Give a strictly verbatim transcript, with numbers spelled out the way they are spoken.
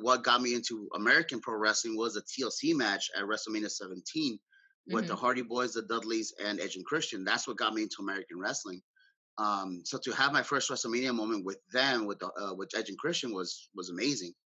what got me into American pro wrestling was a T L C match at WrestleMania seventeen with Mhm. the Hardy Boys, the Dudleys, and Edge and Christian. That's what got me into American wrestling. Um, so to have my first WrestleMania moment with them, with the uh, with Edge and Christian, was was amazing.